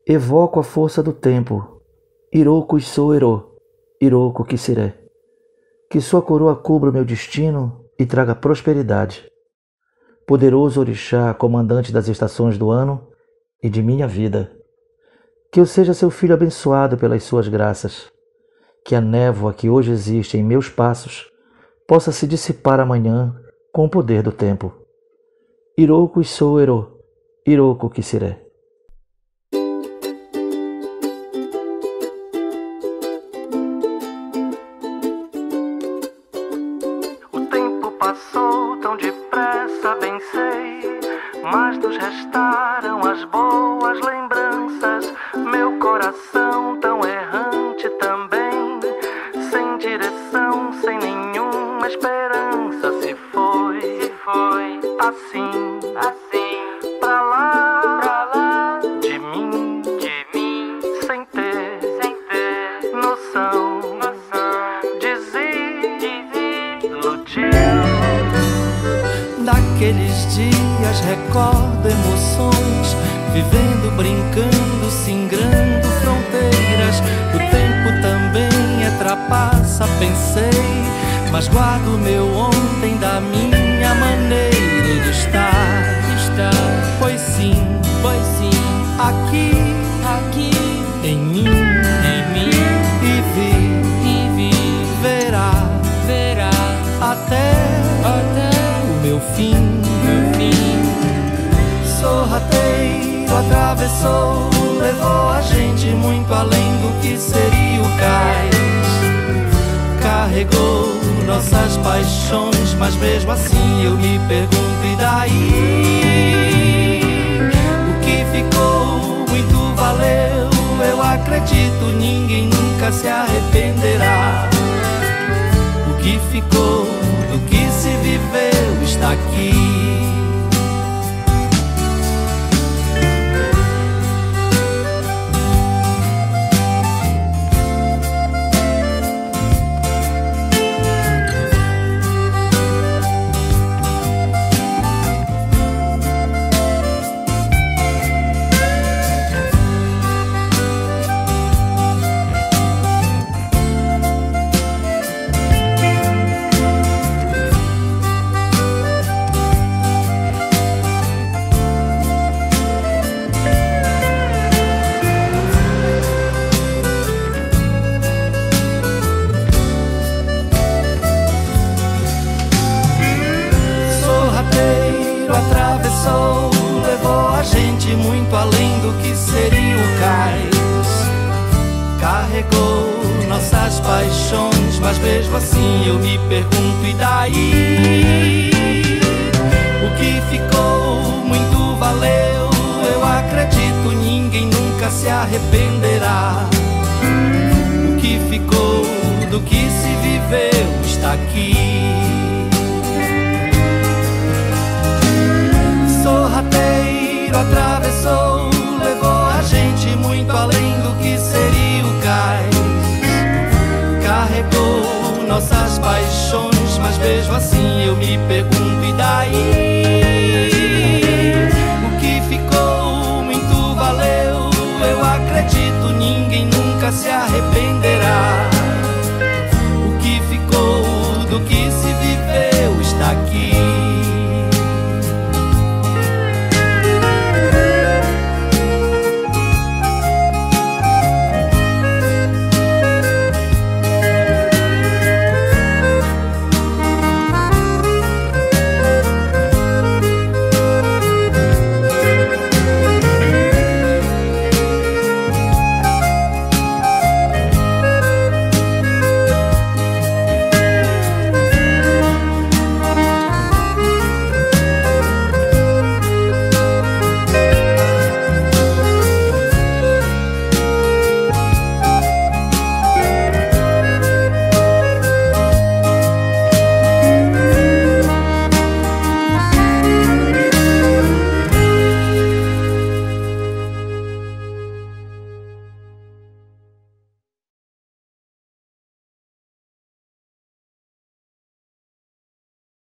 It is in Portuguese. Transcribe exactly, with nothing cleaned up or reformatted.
Evoco a força do tempo. Iroko sou Ero, Iroko Kisire. Que sua coroa cubra o meu destino e traga prosperidade. Poderoso orixá, comandante das estações do ano e de minha vida. Que eu seja seu filho abençoado pelas suas graças. Que a névoa que hoje existe em meus passos possa se dissipar amanhã com o poder do tempo. Iroko sou Ero, Iroko Kisire. Passou tão depressa, bem sei, mas nos restaram as boas lembranças. Meu coração tão errante também, sem direção, sem nenhuma esperança. Se foi, se foi assim, assim, pra lá, pra lá, de mim, de mim, sem ter, sem ter noção, noção, desiludiu. Daqueles dias recordo emoções, vivendo, brincando, singrando fronteiras. O tempo também é trapaça, pensei, mas guardo meu ontem da minha maneira de estar, estar. Pois sim, pois sim, aqui, aqui, em mim, em mim, e vi, e vi, verá, verá, até, até meu fim, meu fim. Sorrateiro atravessou, levou a gente muito além do que seria o cais. Carregou nossas paixões, mas mesmo assim eu me pergunto, e daí? O que ficou muito valeu, eu acredito, ninguém nunca se arrependerá. O que ficou do que se viveu está aqui. Atravessou, levou a gente muito além do que seria o cais. Carregou nossas paixões, mas mesmo assim eu me pergunto, e daí? O que ficou muito valeu, eu acredito, ninguém nunca se arrependerá. O que ficou do que se viveu está aqui. Sorrateiro atravessou, levou a gente muito além do que seria o cais. Carregou nossas paixões, mas mesmo assim eu me pergunto, e daí? O que ficou muito valeu, eu acredito, ninguém nunca se arrepende.